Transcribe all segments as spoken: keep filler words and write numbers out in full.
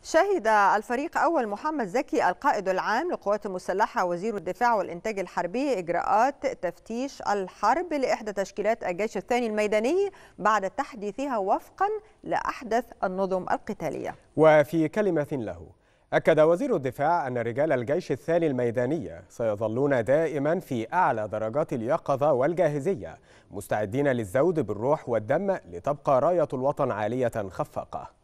شهد الفريق أول محمد زكي القائد العام للقوات المسلحة وزير الدفاع والإنتاج الحربي إجراءات تفتيش الحرب لإحدى تشكيلات الجيش الثاني الميداني بعد تحديثها وفقا لأحدث النظم القتالية. وفي كلمة له أكد وزير الدفاع أن رجال الجيش الثاني الميداني سيظلون دائما في أعلى درجات اليقظة والجاهزية، مستعدين للزود بالروح والدم لتبقى راية الوطن عالية خفاقة.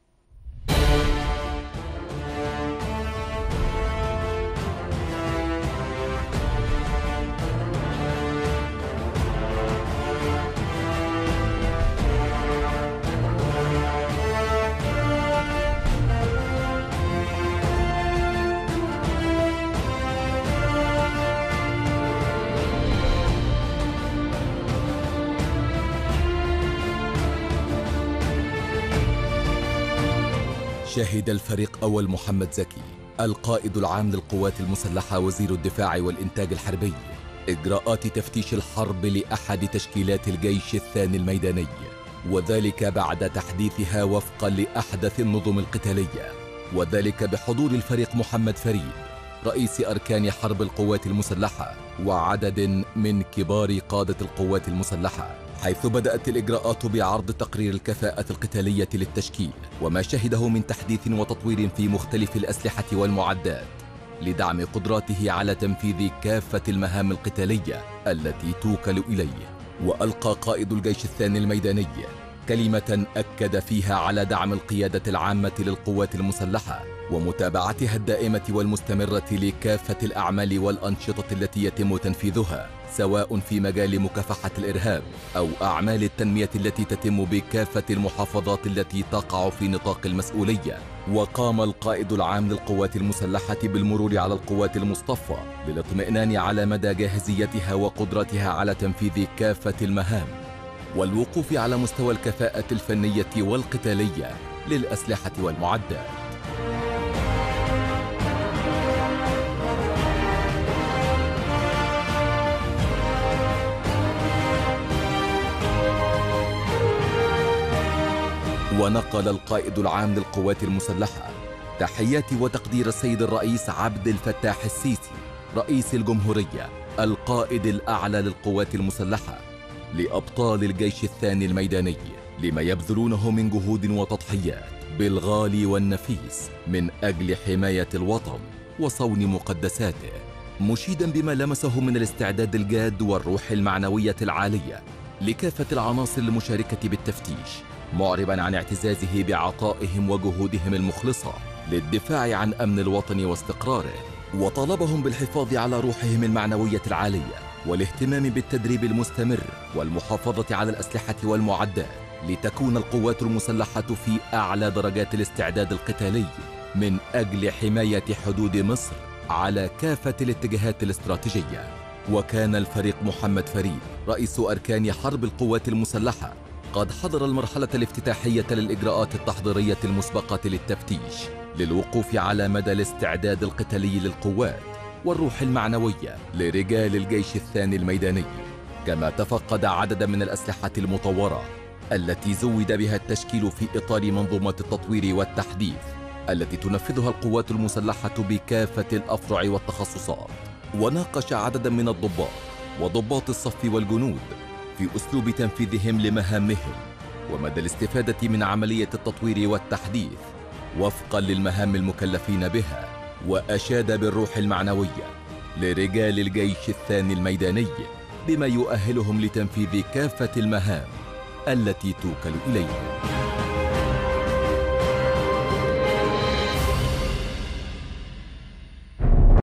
شهد الفريق أول محمد زكي القائد العام للقوات المسلحة وزير الدفاع والإنتاج الحربي إجراءات تفتيش الحرب لأحد تشكيلات الجيش الثاني الميداني، وذلك بعد تحديثها وفقا لأحدث النظم القتالية، وذلك بحضور الفريق محمد فريد رئيس أركان حرب القوات المسلحة وعدد من كبار قادة القوات المسلحة، حيث بدأت الإجراءات بعرض تقرير الكفاءة القتالية للتشكيل وما شهده من تحديث وتطوير في مختلف الأسلحة والمعدات لدعم قدراته على تنفيذ كافة المهام القتالية التي توكل إليه. وألقى قائد الجيش الثاني الميداني كلمة أكد فيها على دعم القيادة العامة للقوات المسلحة ومتابعتها الدائمة والمستمرة لكافة الأعمال والأنشطة التي يتم تنفيذها، سواء في مجال مكافحة الإرهاب أو أعمال التنمية التي تتم بكافة المحافظات التي تقع في نطاق المسؤولية. وقام القائد العام للقوات المسلحة بالمرور على القوات المصطفى للاطمئنان على مدى جاهزيتها وقدرتها على تنفيذ كافة المهام والوقوف على مستوى الكفاءة الفنية والقتالية للأسلحة والمعدات. ونقل القائد العام للقوات المسلحة تحيات وتقدير السيد الرئيس عبد الفتاح السيسي رئيس الجمهورية القائد الأعلى للقوات المسلحة لأبطال الجيش الثاني الميداني لما يبذلونه من جهود وتضحيات بالغالي والنفيس من أجل حماية الوطن وصون مقدساته، مشيدا بما لمسه من الاستعداد الجاد والروح المعنوية العالية لكافة العناصر المشاركة بالتفتيش، معربا عن اعتزازه بعطائهم وجهودهم المخلصة للدفاع عن أمن الوطن واستقراره، وطالبهم بالحفاظ على روحهم المعنوية العالية والاهتمام بالتدريب المستمر والمحافظة على الأسلحة والمعدات لتكون القوات المسلحة في أعلى درجات الاستعداد القتالي من أجل حماية حدود مصر على كافة الاتجاهات الاستراتيجية. وكان الفريق محمد فريد رئيس أركان حرب القوات المسلحة قد حضر المرحلة الافتتاحية للإجراءات التحضيرية المسبقة للتفتيش للوقوف على مدى الاستعداد القتالي للقوات والروح المعنوية لرجال الجيش الثاني الميداني، كما تفقد عددا من الأسلحة المطورة التي زود بها التشكيل في إطار منظومة التطوير والتحديث التي تنفذها القوات المسلحة بكافة الأفرع والتخصصات. وناقش عددا من الضباط وضباط الصف والجنود في أسلوب تنفيذهم لمهامهم ومدى الاستفادة من عملية التطوير والتحديث وفقا للمهام المكلفين بها، وأشاد بالروح المعنوية لرجال الجيش الثاني الميداني بما يؤهلهم لتنفيذ كافة المهام التي توكل إليهم.